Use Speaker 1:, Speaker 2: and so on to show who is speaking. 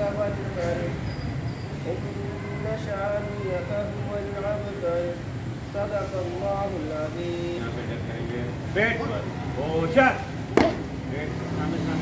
Speaker 1: والبر إن شانئك هو الأبتر صدق الله العظيم.
Speaker 2: पेट पर